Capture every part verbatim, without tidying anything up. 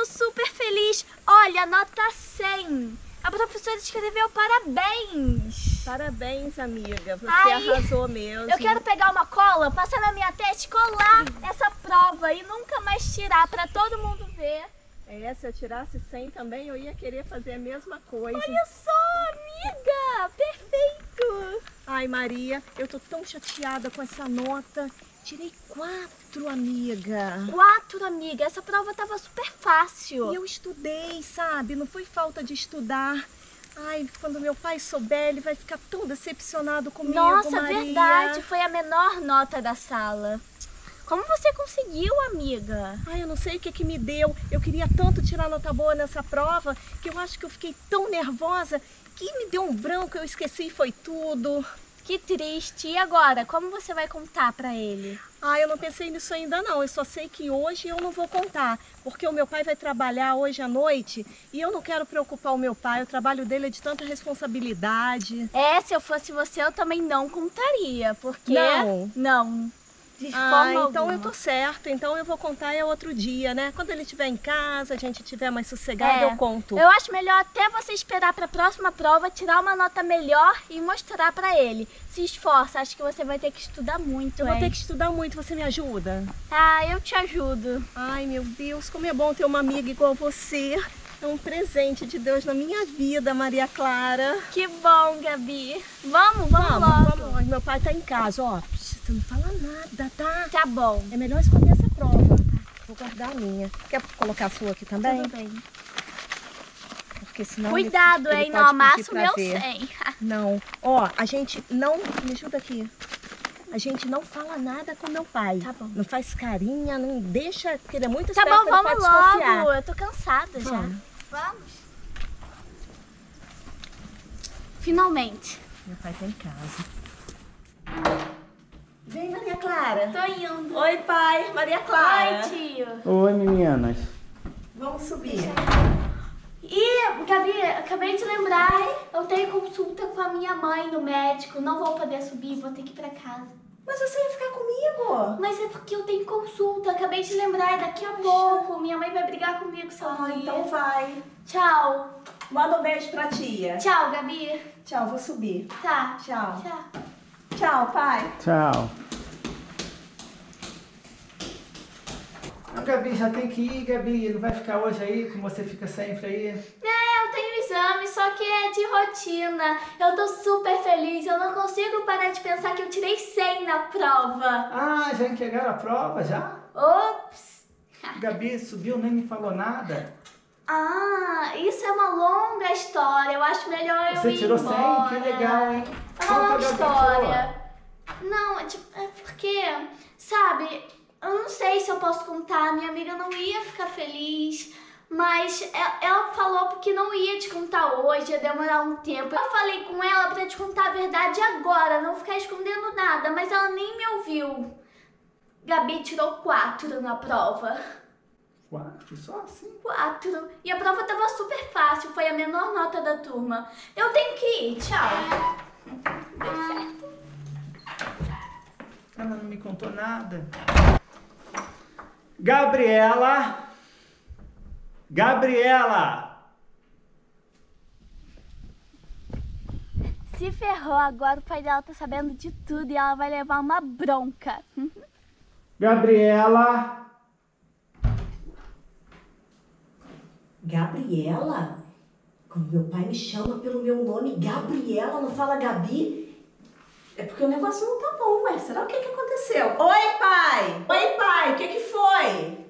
super feliz. Olha, nota cem. A professora escreveu parabéns. Parabéns, amiga. Você Ai, arrasou mesmo. Eu quero pegar uma cola, passar na minha testa e colar essa prova e nunca mais tirar pra todo mundo ver. É, se eu tirasse cem também, eu ia querer fazer a mesma coisa. Olha só, amiga. Perfeito. Ai, Maria, eu tô tão chateada com essa nota. Tirei quatro, amiga. Quatro, amiga. Essa prova tava super fácil. E eu estudei, sabe? Não foi falta de estudar. Ai, quando meu pai souber, ele vai ficar tão decepcionado comigo, Nossa, Maria. verdade. Foi a menor nota da sala. Como você conseguiu, amiga? Ai, eu não sei o que que me deu. Eu queria tanto tirar nota boa nessa prova que eu acho que eu fiquei tão nervosa que me deu um branco, eu esqueci e foi tudo. Que triste. E agora, como você vai contar pra ele? Ah, eu não pensei nisso ainda não. Eu só sei que hoje eu não vou contar, porque o meu pai vai trabalhar hoje à noite e eu não quero preocupar o meu pai. O trabalho dele é de tanta responsabilidade. É, se eu fosse você, eu também não contaria, porque... Não? Não. De Ah, forma então alguma. eu tô certa. Então eu vou contar é outro dia, né? Quando ele estiver em casa, a gente estiver mais sossegado, É, eu conto. Eu acho melhor até você esperar para a próxima prova, tirar uma nota melhor e mostrar para ele. Se esforça, acho que você vai ter que estudar muito, Eu vou hein? ter que estudar muito, você me ajuda? Ah, eu te ajudo. Ai, meu Deus, como é bom ter uma amiga igual você. É um presente de Deus na minha vida, Maria Clara. Que bom, Gabi. Vamos, vamos, Vamos, logo. vamos. Meu pai tá em casa, ó. Você não fala nada, tá? Tá bom. É melhor esconder essa prova. Vou guardar a minha. Quer colocar a sua aqui também? Tudo bem. Porque senão Cuidado, ele, ele hein? pode Não amassa pedir o pra meu ver. cem. Não. Ó, a gente não... Me ajuda aqui. A gente não fala nada com meu pai. Tá bom. Não faz carinha, não deixa... Porque ele é muito Tá esperto, bom, ele vamos pode desconfiar. logo. Eu tô cansada Vamos. já. Vamos. Finalmente. Meu pai tá em casa. Vem, Maria Clara. Tô indo. Oi, pai. Maria Clara. Oi, tio. Oi, meninas. Vamos subir. E, Gabi, acabei de lembrar, eu tenho consulta com a minha mãe no médico. Não vou poder subir, vou ter que ir pra casa. Mas você ia ficar comigo? Mas é porque eu tenho consulta, acabei de lembrar, é daqui a pouco. Minha mãe vai brigar comigo se eu não Ah, ir. então vai. Tchau. Manda um beijo pra tia. Tchau, Gabi. Tchau, vou subir. Tá. Tchau. Tchau. Tchau, pai. Tchau. A Gabi já tem que ir, Gabi. Não vai ficar hoje aí, como você fica sempre aí? É, eu tenho exame, só que é de rotina. Eu tô super feliz, eu não consigo parar de pensar que eu tirei cem na prova. Ah, já entregaram a prova, já? Ops. Gabi subiu, nem me falou nada. Ah, isso é uma longa história. Eu acho melhor eu Você ir tirou embora. cem? Que legal, hein? É Conta uma a longa Gabi história. Não, é, tipo, é porque, sabe, eu não sei se eu posso contar. Minha amiga não ia ficar feliz, mas ela, ela falou porque não ia te contar hoje, ia demorar um tempo. Eu falei com ela pra te contar a verdade agora, não ficar escondendo nada, mas ela nem me ouviu. Gabi tirou quatro na prova. Quatro, só assim? Quatro. E a prova tava super fácil, foi a menor nota da turma. Eu tenho que ir, tchau. Deu certo. Ela não me contou nada. Gabriela! Gabriela! Se ferrou, agora o pai dela tá sabendo de tudo e ela vai levar uma bronca. Gabriela! Gabriela? Quando meu pai me chama pelo meu nome, Gabriela, não fala Gabi? É porque o negócio não tá bom, ué. Será o que que aconteceu? Oi, pai! Oi, pai! O que que foi?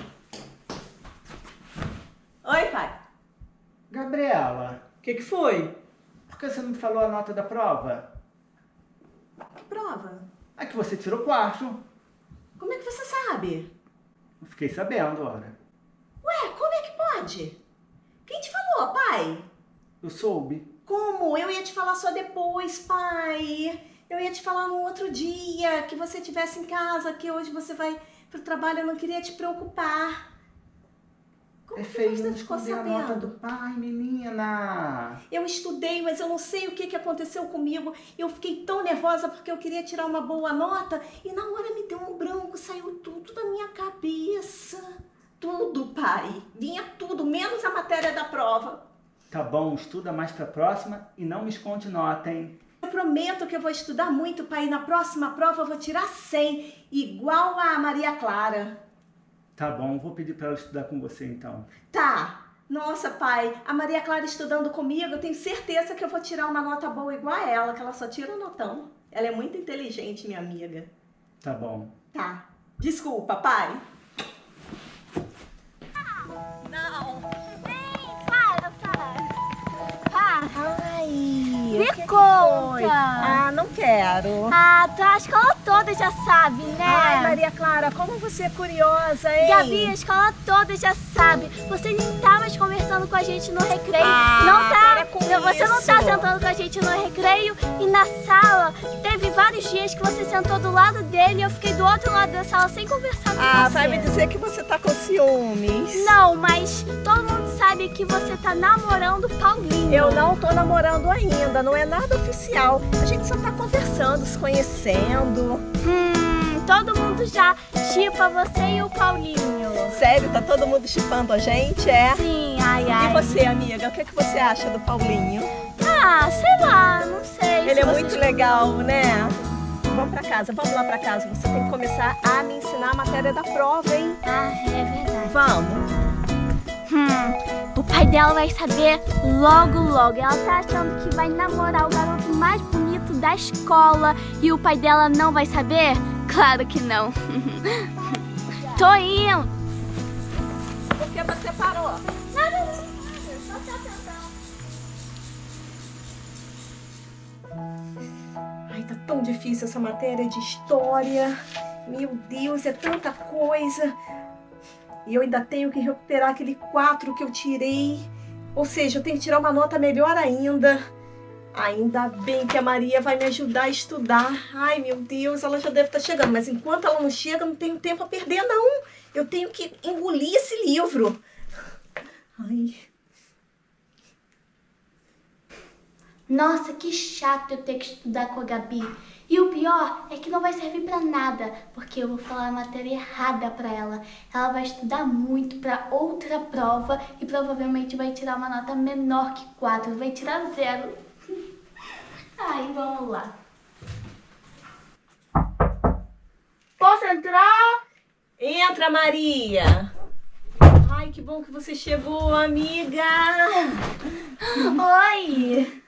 Oi, pai! Gabriela, O que que foi? por que você não me falou a nota da prova? Que prova? É que você tirou quatro. Como é que você sabe? Eu fiquei sabendo, ora. Ué, como é que pode? Quem te falou, pai? Eu soube. Como? Eu ia te falar só depois, pai. Eu ia te falar no outro dia, que você estivesse em casa, que hoje você vai pro trabalho, eu não queria te preocupar. Como É que feio você não ficou esconder a nota sabendo? do pai, menina. Eu estudei, mas eu não sei o que, que aconteceu comigo. Eu fiquei tão nervosa porque eu queria tirar uma boa nota e na hora me deu um branco, saiu tudo da minha cabeça. tudo, pai. Vinha tudo, menos a matéria da prova. Tá bom, estuda mais pra próxima e não me esconde nota, hein? Eu prometo que eu vou estudar muito, pai. E na próxima prova eu vou tirar cem, igual a Maria Clara. Tá bom, vou pedir pra ela estudar com você então. Tá. Nossa, pai, a Maria Clara estudando comigo, eu tenho certeza que eu vou tirar uma nota boa igual a ela, que ela só tira notão. Ela é muito inteligente, minha amiga. Tá bom. Tá. Desculpa, pai. Não. Vem, para, para. Para. Ai, Me o que que conta. foi? Ah, não quero. Ah, tu, a escola toda já sabe, né? Ai, Maria Clara, como você é curiosa, hein? Gabi, a escola toda já sabe. Você nem tá mais conversando com a gente no recreio. Ah, não tá. para com Você não tá isso. sentando com a gente no recreio. E na sala, teve vários dias que você sentou do lado dele e eu fiquei do outro lado da sala sem conversar com Ah, você. vai me dizer que você tá com ciúmes. Não, mas todo mundo sabe que você tá namorando o Paulinho. Eu não tô namorando ainda, não é nada oficial. A gente só tá conversando, se conhecendo. Hum, todo mundo já chipa você e o Paulinho. Sério, tá todo mundo chipando a gente, é? Sim, ai, ai. E você, amiga, o que, que você acha do Paulinho? Ah, sei lá, não sei. Ele se é você muito legal, né? Vamos pra casa, vamos lá pra casa. Você tem que começar a me ensinar a matéria da prova, hein? Ah, é verdade. Vamos. Hum, o pai dela vai saber logo, logo. Ela tá achando que vai namorar o garoto mais bonito da escola e o pai dela não vai saber? Claro que não. Tô indo. Por que você parou? Nada, nada, só tá tentando. Ai, tá tão difícil essa matéria de história. Meu Deus, é tanta coisa. E eu ainda tenho que recuperar aquele quatro que eu tirei. Ou seja, eu tenho que tirar uma nota melhor ainda. Ainda bem que a Maria vai me ajudar a estudar. Ai, meu Deus, ela já deve estar chegando. Mas enquanto ela não chega, eu não tenho tempo a perder, não. Eu tenho que engolir esse livro. Ai. Nossa, que chato eu ter que estudar com a Gabi. E o pior é que não vai servir pra nada, porque eu vou falar a matéria errada pra ela. Ela vai estudar muito pra outra prova e provavelmente vai tirar uma nota menor que quatro, vai tirar zero. Ai, vamos lá. Posso entrar? Entra, Maria. Ai, que bom que você chegou, amiga. Oi.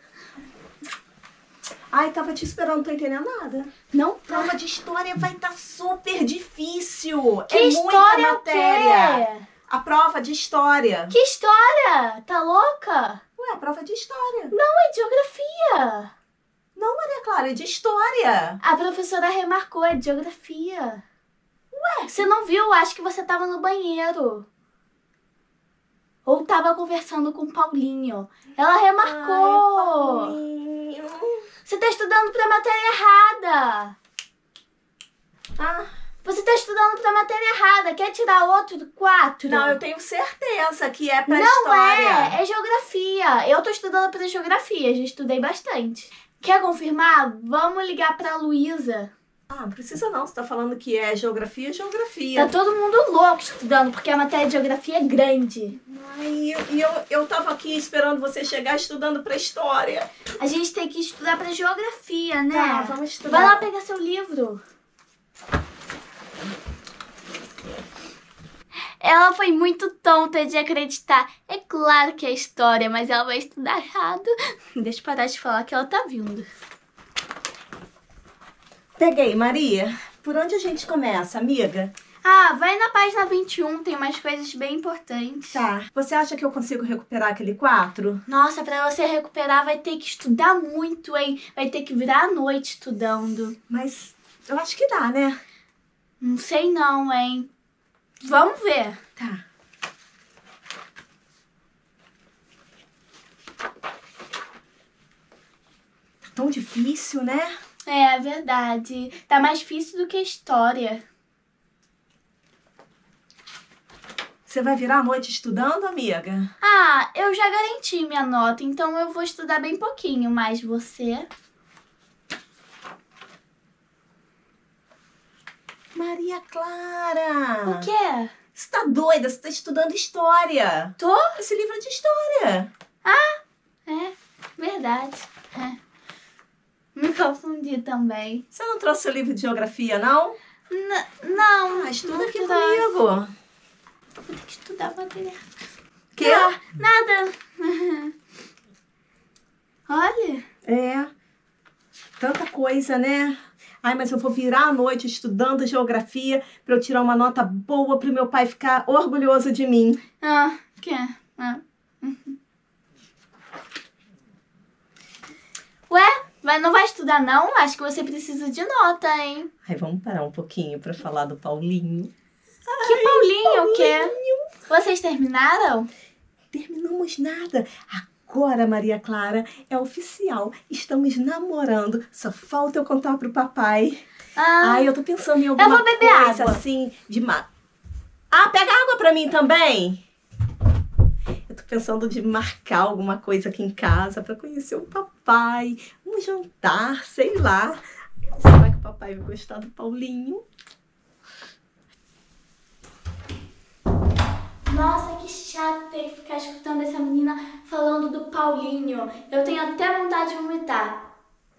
Ai, tava te esperando, não tô entendendo nada. Não tá. Prova de história vai estar super difícil. Que é história muita o matéria. quê? A prova de história. Que história? Tá louca? Ué, a prova de história. Não, é de geografia. Não, Maria Clara, é de história. A professora remarcou, é de geografia. Ué? Você não viu? Acho que você tava no banheiro. Ou tava conversando com o Paulinho. Ela remarcou. Ai, Paulinho. Você tá estudando pra matéria errada. Ah, Você tá estudando pra matéria errada. Quer tirar outro do quatro? não, eu tenho certeza que é pra Não história. é, é geografia. Eu tô estudando pra geografia, já estudei bastante. Quer confirmar? Vamos ligar pra Luísa. Ah, não precisa não. Você tá falando que é geografia, geografia. Tá todo mundo louco estudando, porque a matéria de geografia é grande. Ai, e eu, e eu, eu tava aqui esperando você chegar estudando pra história. A gente tem que estudar pra geografia, né? Tá, vamos estudar. Vai lá pegar seu livro. Ela foi muito tonta de acreditar. É claro que é história, mas ela vai estudar errado. Deixa eu parar de falar que ela tá vindo. Peguei, Maria. Por onde a gente começa, amiga? Ah, vai na página vinte e um, tem umas coisas bem importantes. Tá. Você acha que eu consigo recuperar aquele quatro? Nossa, pra você recuperar vai ter que estudar muito, hein? Vai ter que virar a noite estudando. Mas eu acho que dá, né? Não sei não, hein? Vamos ver. Tá. Tá tão difícil, né? É, é verdade. Tá mais difícil do que a história. Você vai virar a noite estudando, amiga? Ah, eu já garanti minha nota, então eu vou estudar bem pouquinho, mas você... Maria Clara! O quê? Você tá doida? Você tá estudando história. Tô? Esse livro é de história. Ah, é. Verdade. É. Me confundi também. Você não trouxe seu livro de geografia, não? N não. Ah, estuda não aqui trouxe. comigo. Vou ter que estudar matéria. Que? Ah, nada. Olha. É. Tanta coisa, né? Ai, mas eu vou virar a noite estudando geografia pra eu tirar uma nota boa pro meu pai ficar orgulhoso de mim. Ah, que? Ah. Uhum. Ué, mas não vai estudar não? Acho que você precisa de nota, hein? Ai, vamos parar um pouquinho pra falar do Paulinho. Que Ai, Paulinho, o quê? Paulinho. Vocês terminaram? Terminamos nada. Agora, Maria Clara, é oficial. Estamos namorando. Só falta eu contar pro papai. Ah, Ai, eu tô pensando em alguma eu vou beber coisa água. assim de ma... Ah, pega água pra mim também. Eu tô pensando de marcar alguma coisa aqui em casa pra conhecer o papai. Um jantar, sei lá. Será que o papai vai gostar do Paulinho? Nossa, que chato ter que ficar escutando essa menina falando do Paulinho. Eu tenho até vontade de vomitar.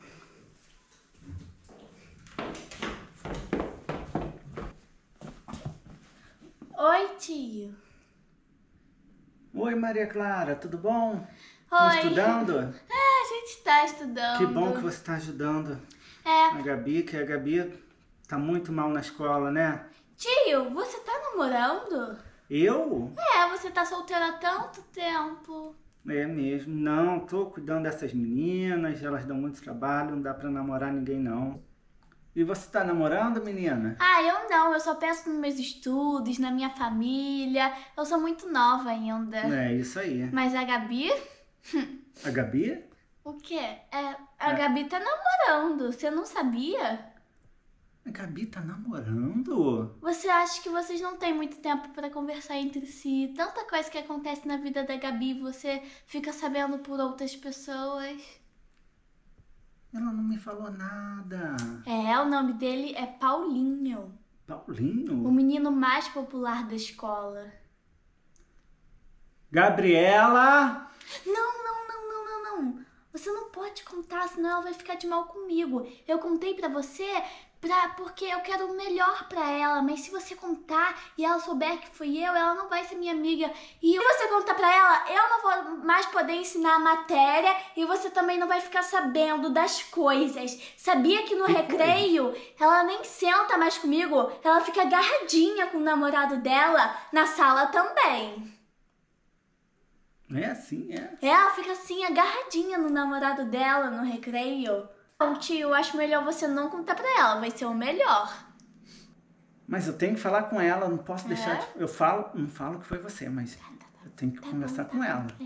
Oi, tio. Oi, Maria Clara, tudo bom? Estão Oi. estudando? É, a gente tá estudando. Que bom que você está ajudando É. a Gabi, que a Gabi tá muito mal na escola, né? Tio, você tá namorando? Eu? É, você tá solteiro há tanto tempo. É mesmo. Não, tô cuidando dessas meninas, elas dão muito trabalho, não dá pra namorar ninguém não. E você tá namorando, menina? Ah, eu não, eu só penso nos meus estudos, na minha família. Eu sou muito nova ainda. É, isso aí. Mas a Gabi? A Gabi? O quê? É, a É. Gabi tá namorando, você não sabia? A Gabi tá namorando? Você acha que vocês não têm muito tempo pra conversar entre si? Tanta coisa que acontece na vida da Gabi, você fica sabendo por outras pessoas. Ela não me falou nada. É, o nome dele é Paulinho, o Paulinho? menino mais popular da escola. Gabriela! Não, não, não, não, não, não. Você não pode contar, senão ela vai ficar de mal comigo. Eu contei pra você pra, porque eu quero o melhor pra ela, mas se você contar e ela souber que fui eu, ela não vai ser minha amiga. E se você contar pra ela, eu não vou mais poder ensinar a matéria e você também não vai ficar sabendo das coisas. Sabia que no Que recreio ela nem senta mais comigo, ela fica agarradinha com o namorado dela na sala também. É assim, é? Ela fica assim, agarradinha no namorado dela no recreio. Então, tio, eu acho melhor você não contar pra ela, vai ser o melhor. Mas eu tenho que falar com ela, não posso É? deixar... De... Eu falo, não falo que foi você, mas eu tenho que conversar com ela. É.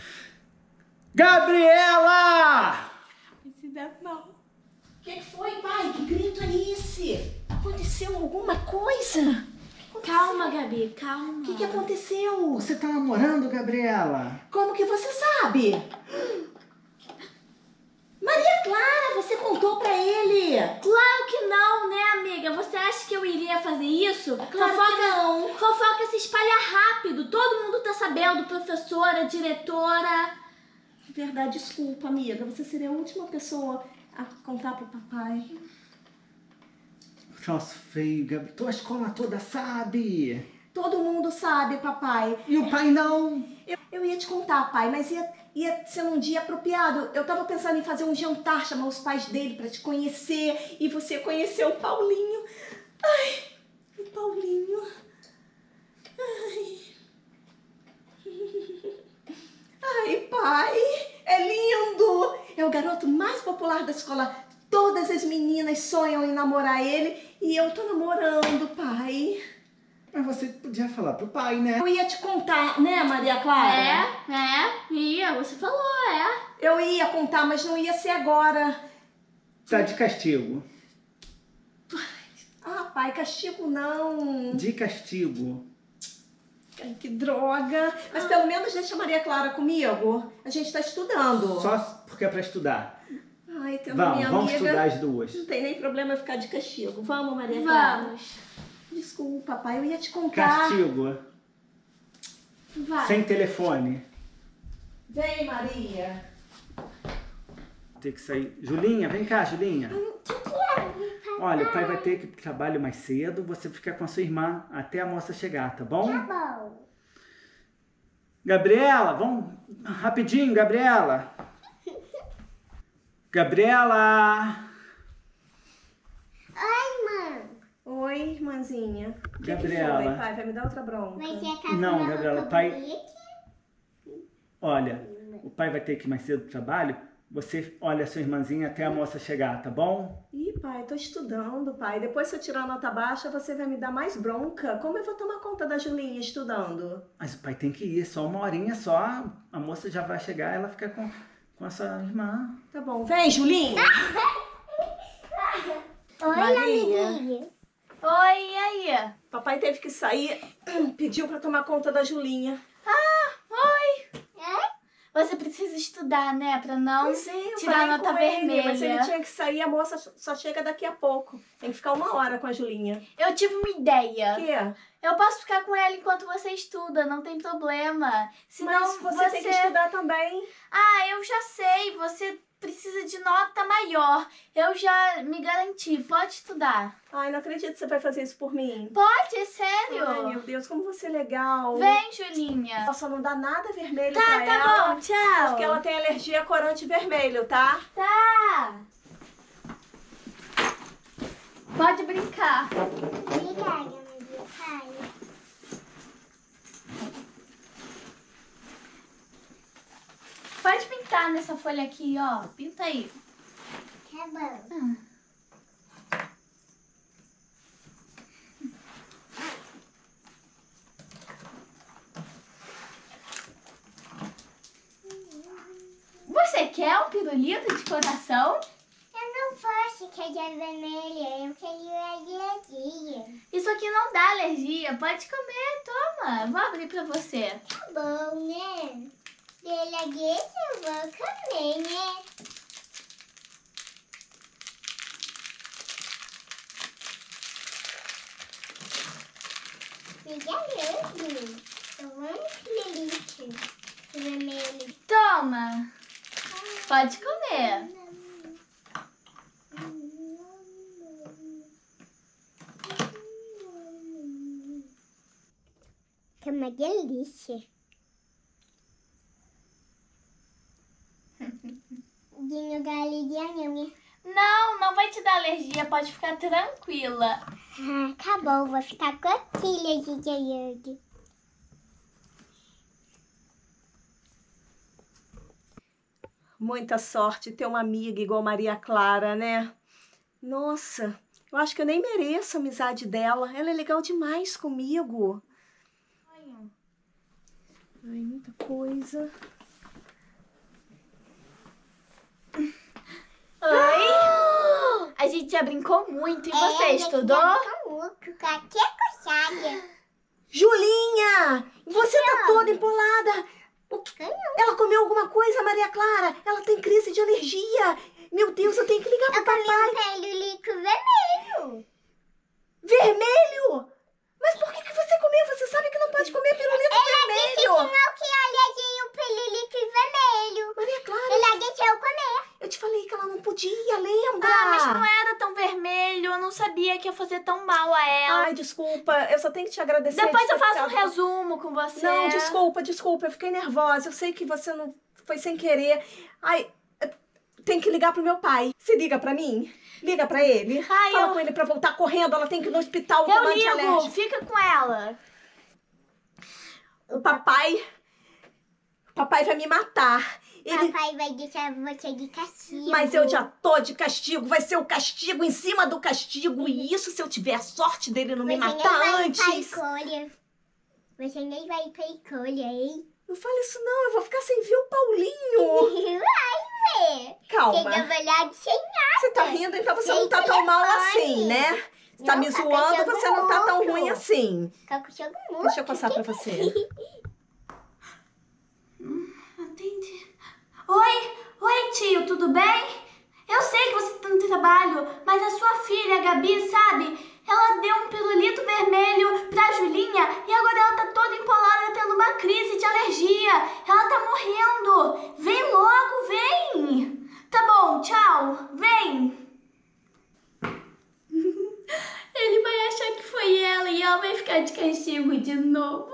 Gabriela! Se dá mal. O que foi, pai? Que grito é esse? Aconteceu alguma coisa? Calma, Gabi, calma. O que, que aconteceu? Você tá namorando, Gabriela? Como que você sabe? Maria Clara, você contou pra ele? Claro que não, né, amiga? Você acha que eu iria fazer isso? Claro fofoca, que não. Fofoca se espalha rápido. Todo mundo tá sabendo, professora, diretora. Verdade, desculpa, amiga. Você seria a última pessoa a contar pro papai. Nossa, feio, Gabi. Tua escola toda sabe. Todo mundo sabe, papai. E o pai não? Eu, eu ia te contar, pai, mas ia, ia ser um dia apropriado. Eu tava pensando em fazer um jantar, chamar os pais dele pra te conhecer. E você conhecer o Paulinho. Ai, o Paulinho. Ai. Ai, pai, é lindo. É o garoto mais popular da escola. Todas as meninas sonham em namorar ele e eu tô namorando, pai. Mas você podia falar pro pai, né? Eu ia te contar, né, Maria Clara? É, é, ia, você falou, é. Eu ia contar, mas não ia ser agora. Tá de castigo. Ah, pai, castigo não. De castigo. Ai, que droga. Mas pelo menos deixa a Maria Clara comigo. A gente tá estudando. Só porque é pra estudar. Ai, tendo Vamos, minha vamos amiga. estudar as duas. Não tem nem problema ficar de castigo. Vamos, Maria Clara. Vamos. Desculpa, pai, eu ia te contar. Castigo. Vai. Sem telefone. Vem, Maria. Tem que sair. Julinha, vem cá, Julinha. Olha, o pai vai ter que ir pro trabalho mais cedo. Você fica com a sua irmã até a moça chegar, tá bom? Tá bom. Gabriela, vamos rapidinho, Gabriela. Gabriela. Oi, mãe. Oi, irmãzinha. O que Gabriela. que foi, pai? Vai me dar outra bronca? Não, Gabriela, o pai... Olha, o pai vai ter que ir mais cedo pro trabalho. Você olha a sua irmãzinha até a moça chegar, tá bom? Ih, pai, tô estudando, pai. Depois, se eu tirar a nota baixa, você vai me dar mais bronca. Como eu vou tomar conta da Julinha estudando? Mas o pai tem que ir, só uma horinha só. A moça já vai chegar, ela fica com, com a sua irmã. Tá bom. Vem, Julinha! Oi, Maria. amiguinha. Oi, e aí? Papai teve que sair, pediu pra tomar conta da Julinha. Oi. É? Você precisa estudar, né? Pra não Pois é, eu tirar falei nota com ele, vermelha. mas ele tinha que sair, a moça só chega daqui a pouco. Tem que ficar uma hora com a Julinha. Eu tive uma ideia. O quê? Eu posso ficar com ela enquanto você estuda, não tem problema. Senão Mas você, tem que estudar também. Ah, eu já sei, você precisa de nota maior. Eu já me garanti, pode estudar. Ai, não acredito que você vai fazer isso por mim. Pode, é sério. Ai, meu Deus, como você é legal. Vem, Julinha. Só não dá nada vermelho Tá, pra tá ela. bom, tchau. Porque ela tem alergia a corante vermelho, tá? Tá. Pode brincar. Obrigada, meu pai. Pode pintar nessa folha aqui, ó. Pinta aí. Tá bom. Hum. Você quer um pirulito de coração? Eu não posso querer vermelha, eu quero alergia. Isso aqui não dá alergia. Pode comer, toma. Vou abrir pra você. Tá bom, né? Pela guia eu vou comer, né? Obrigada, eu amo pirulito vermelho. Toma. Pode comer. Que é uma delícia. Dinho da alergia não, né? Não, não vai te dar alergia. Pode ficar tranquila. Ah, tá bom, vou ficar com a filha de Jayang. Muita sorte ter uma amiga igual Maria Clara, né? Nossa, eu acho que eu nem mereço a amizade dela. Ela é legal demais comigo. Ai, muita coisa. Oi! A gente já brincou muito. E você, É, estudou? Qualquer coçada. Julinha! Você tá toda empolada. O que? Ela comeu alguma coisa, Maria Clara? Ela tem crise de alergia. Meu Deus, eu tenho que ligar pro Eu comi papai. um pirulito vermelho. Vermelho? Mas por que, que você comeu? Você sabe que não pode comer pirulito Disse que vermelho. não que alergia o pirulito vermelho. Maria Clara, Ela deixou eu comer. eu te falei que ela não podia, lembra? Ah, mas não era tão vermelho. Eu não sabia que ia fazer tão mal a ela. Ai, desculpa, eu só tenho que te agradecer. Depois de ter eu faço um ficado- resumo com você. Não, desculpa, desculpa, eu fiquei nervosa. Eu sei que você não foi sem querer. Ai, tem que ligar pro meu pai. Se liga pra mim. Liga pra ele. Ai, Fala eu- com ele pra voltar correndo. Ela tem que ir no hospital Eu tomar ligo. antialérgico. Fica com ela. O papai... O papai vai me matar. Ele... Papai vai deixar você de castigo. Mas eu já tô de castigo. Vai ser o castigo em cima do castigo. E isso se eu tiver a sorte dele não me Você nem matar vai antes. pra escolha. Você nem vai pra escolha, hein? Não fala isso não. Eu vou ficar sem ver o Paulinho. Vai ver. Calma. Tem na verdade sem nada. Você tá rindo, então você não Sem tá tão mal telefone. assim, né? Você tá Não, me tá zoando, pensando você não tá tão muito. ruim assim. Fica com jogo muito. Deixa eu passar pra você. Entendi. Oi, oi tio, tudo bem? Eu sei que você tá no trabalho, mas a sua filha, a Gabi, sabe? Ela deu um pirulito vermelho ela vai ficar de castigo de novo.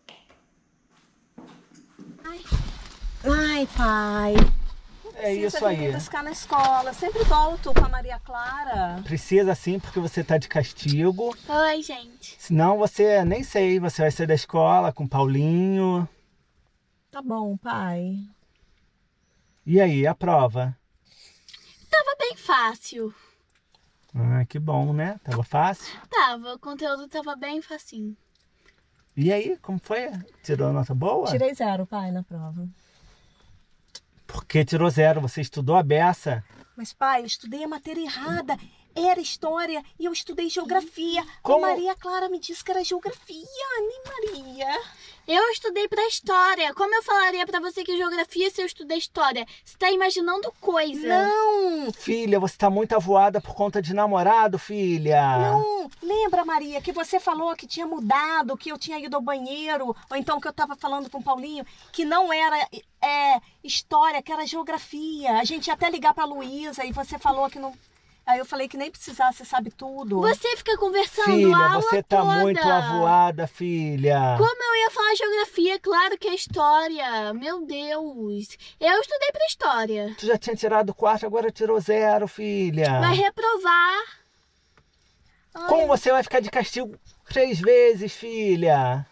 Ai, pai. É isso aí. Me buscar na escola. Eu sempre volto com a Maria Clara. Precisa sim, porque você tá de castigo. Oi, gente. Senão você, nem sei, você vai sair da escola com o Paulinho. Tá bom, pai. E aí, a prova? Tava bem fácil. Ah, que bom, né? Tava fácil. Tava, o conteúdo tava bem facinho. E aí, como foi? Tirou nota boa? Tirei zero, pai, na prova. Por que tirou zero? Você estudou a beça? Mas, pai, eu estudei a matéria errada. Era história e eu estudei geografia. Como? A Maria Clara me disse que era geografia, nem Maria. Eu estudei pra história. Como eu falaria pra você que geografia se eu estudei história? Você tá imaginando coisa. Não, Filha, você tá muito avoada por conta de namorado, filha. não. Lembra, Maria, que você falou que tinha mudado, que eu tinha ido ao banheiro, ou então que eu tava falando com o Paulinho, que não era é, história, que era geografia. A gente ia até ligar pra Luísa e você falou que não... Aí eu falei que nem precisava, você sabe tudo. Você fica conversando Filha, a aula você tá toda. muito avoada, filha. Como eu ia falar geografia? Claro que é história. Meu Deus. Eu estudei pra história. Tu já tinha tirado quatro, agora tirou zero, filha. Vai reprovar. Ai, Como você vai ficar de castigo três vezes, filha?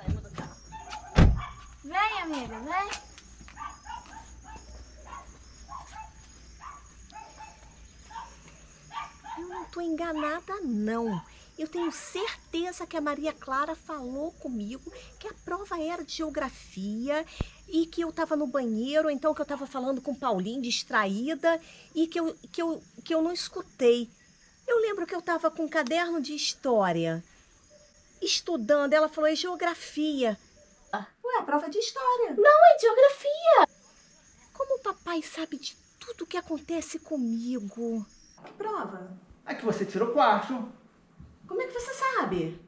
Vem, amiga, vem. Eu não tô enganada, não. Eu tenho certeza que a Maria Clara falou comigo que a prova era de geografia e que eu tava no banheiro, ou então que eu tava falando com o Paulinho distraída e que eu, que eu, que eu não escutei. Eu lembro que eu tava com um caderno de história, estudando. Ela falou, é geografia. Ué, a prova de história. Não, é geografia. Como o papai sabe de tudo que acontece comigo? Que prova? É que você tirou quatro. Como é que você sabe?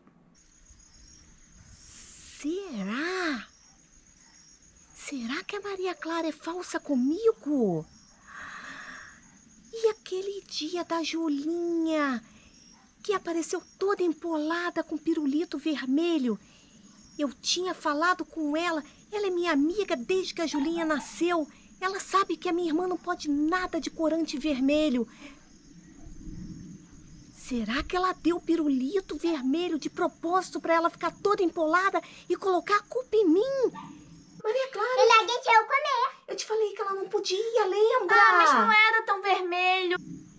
Será? Será que a Maria Clara é falsa comigo? E aquele dia da Julinha, que apareceu toda empolada com pirulito vermelho. Eu tinha falado com ela, ela é minha amiga desde que a Julinha nasceu. Ela sabe que a minha irmã não pode nada de corante vermelho. Será que ela deu pirulito vermelho de propósito para ela ficar toda empolada e colocar a culpa em mim? Maria Clara, Ela deixou eu comer. eu te falei que ela não podia, lembra? Ah, mas não era tão vermelho.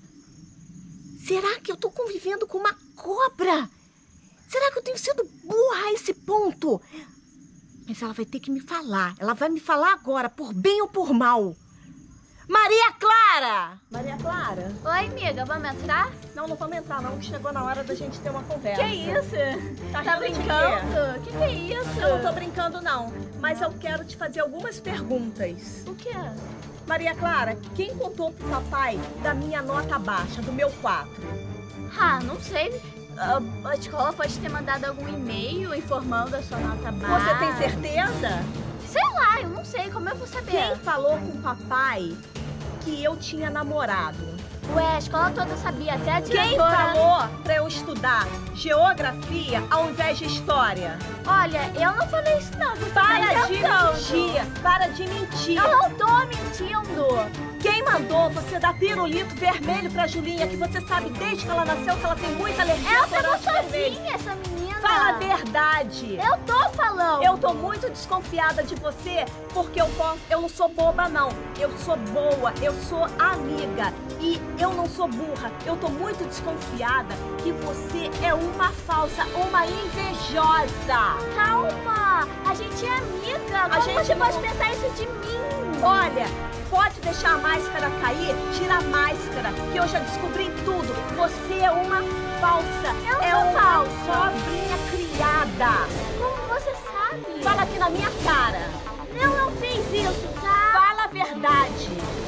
Será que eu tô convivendo com uma cobra? Será que eu tenho sido burra a esse ponto? Mas ela vai ter que me falar. Ela vai me falar agora, por bem ou por mal. Maria Clara! Maria Clara? Oi, amiga, vamos entrar? Não, não vamos entrar não. Chegou na hora da gente ter uma conversa. Que isso? Tá, Tá rindo de quê? brincando? Que que é isso? Eu não tô brincando não, mas eu quero te fazer algumas perguntas. O quê? Maria Clara, quem contou pro papai da minha nota baixa, do meu quatro? Ah, não sei. A, a escola pode ter mandado algum e-mail informando da sua nota baixa. Você tem certeza? Sei lá, eu não sei. Como eu vou saber? Quem falou com o papai que eu tinha namorado? Ué, a escola toda sabia, até a diretora. Quem falou pra eu estudar geografia ao invés de história? Olha, eu não falei isso não. Você Para tá de inventando. mentir! Para de mentir! Eu não tô mentindo. Quem mandou você dar pirulito vermelho pra Julinha, que você sabe desde que ela nasceu que ela tem muita alergia Ela ao pegou corante vermelho? sozinha, essa menina. Fala a verdade! Eu tô falando. Eu tô muito desconfiada de você, porque eu, posso, eu não sou boba, não. Eu sou boa, eu sou amiga. E eu não sou burra. Eu tô muito desconfiada que você é uma falsa, uma invejosa. Calma, a gente é amiga. Como gente você não- pode pensar isso de mim? Olha, pode deixar a máscara cair? Tira a máscara, que eu já descobri tudo. Você é uma falsa. Eu não é sou uma falsa. sobrinha criada. Como você sabe? Fala aqui na minha cara. Eu não fiz isso, tá? Fala a verdade.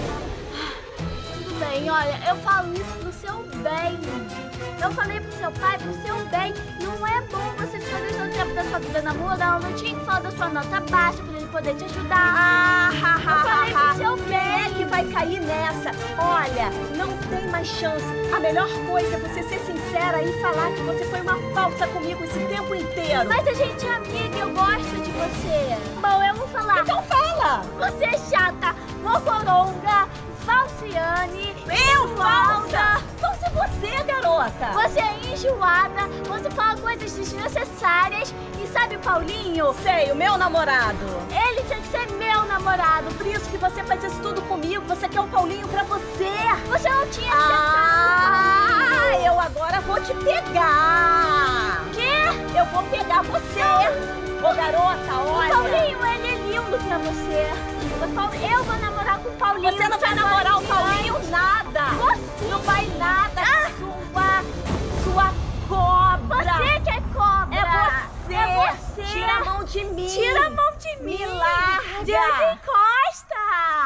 Tudo bem, olha, eu falo isso pro seu bem. Eu falei pro seu pai, pro seu bem. Não é bom você ficar deixando o tempo da sua vida namorando. Eu tinha que falar da sua nota baixa pra ele poder te ajudar. Ah, ha, ha, Eu falei ha, ha. pro seu Quem é bem. que vai cair nessa? Olha, não tem mais chance. A melhor coisa é você ser sincera sincera em falar que você foi uma falsa comigo esse tempo inteiro. Mas a gente é amiga, eu gosto de você. Bom, eu vou falar. Então fala! Você é chata, mocoronga, falciane, Eu, falsa! Falsa você, garota! você é enjoada, você fala coisas desnecessárias. E sabe o Paulinho? Sei, o meu namorado. Ele tinha que ser meu namorado. Por isso que você faz isso tudo comigo, você quer o Paulinho pra você. Você não tinha que Ah, eu agora vou te pegar. Quê? Eu vou pegar você. Ô, garota, O olha. Paulinho, ele é lindo pra você. O Paul- Eu vou namorar com o Paulinho. Você não vai namorar o Paulinho nada. Você. Não vai nada, sua, sua cobra. Você que é cobra. É você. É você. Tira a mão de mim. Tira a mão de mim. Me larga. Desencosta.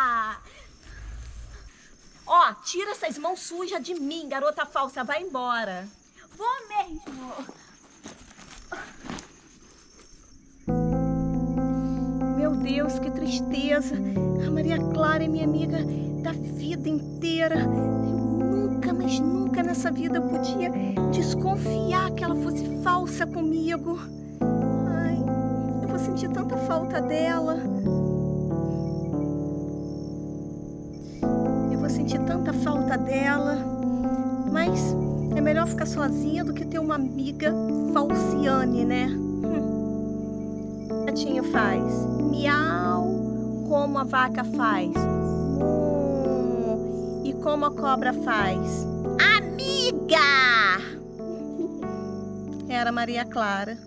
Ó, tira essas mãos sujas de mim, garota falsa. Vai embora. Vou mesmo. Meu Deus, que tristeza. A Maria Clara é minha amiga da vida inteira. Eu nunca, mas nunca nessa vida eu podia desconfiar que ela fosse falsa comigo. Ai, eu vou sentir tanta falta dela. Eu vou sentir tanta falta dela. Mas é melhor ficar sozinha do que ter uma amiga falciane, né? Gatinho faz miau, como a vaca faz mu, e como a cobra faz amiga. Era Maria Clara.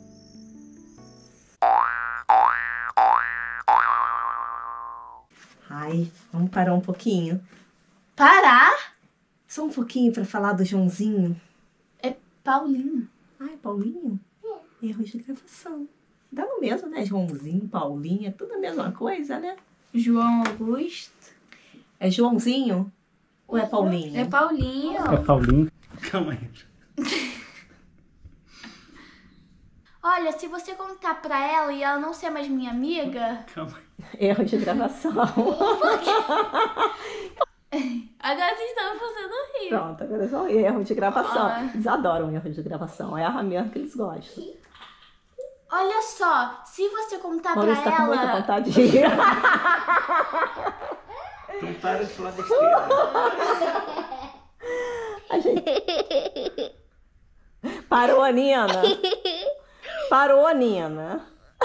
Ai, vamos parar um pouquinho. Parar? Só um pouquinho para falar do Joãozinho. É Paulinho. Ai, Paulinho? Erros de gravação. Dá no mesmo, né? Joãozinho, Paulinha, tudo a mesma coisa, né? João Augusto. É Joãozinho ou é Paulinho? É Paulinho. É Paulinho. Calma aí. Olha, se você contar pra ela e ela não ser mais minha amiga... Calma aí. Erros de gravação. Agora vocês estão fazendo rir. Pronto, agora é só erro de gravação. Ah. Eles adoram erro de gravação. É a mesmo que eles gostam. Olha só, se você contar Maurício pra tá com muita ela... vontade de rir. Então para de falar besteira. A gente... Parou, Nina? Parou, Nina?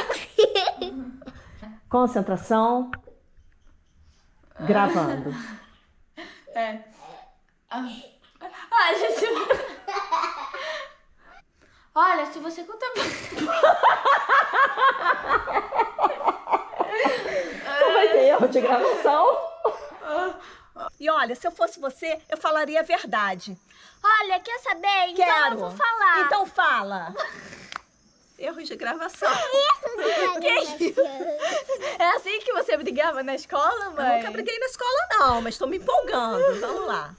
Concentração. Gravando. É. Ah, ah, gente... Olha, se você contar... Não vai ter erro de gravação? E olha, se eu fosse você, eu falaria a verdade. Olha, quer saber? Então Quero. eu vou falar. Então fala. Erro de gravação. Que isso? É assim que você brigava na escola, Eu mãe? nunca briguei na escola, não, mas tô me empolgando. Vamos lá.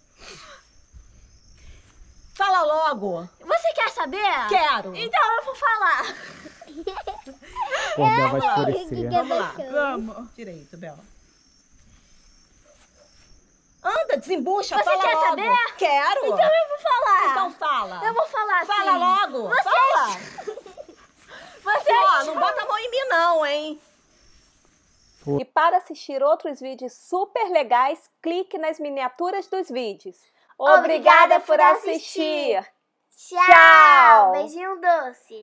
Fala logo. Você quer saber? Quero. Então eu vou falar. Pô, Bel vai escurecer. Vamos lá. Vamos. Direito, Bela. Anda, desembucha, Você fala quer logo. saber? Quero. Então eu vou falar. Então fala. Eu vou falar Fala sim. logo. Você... Fala. Você Ó, não bota a mão em mim não, hein? E para assistir outros vídeos super legais, clique nas miniaturas dos vídeos. Obrigada por assistir. Tchau. Beijinho doce.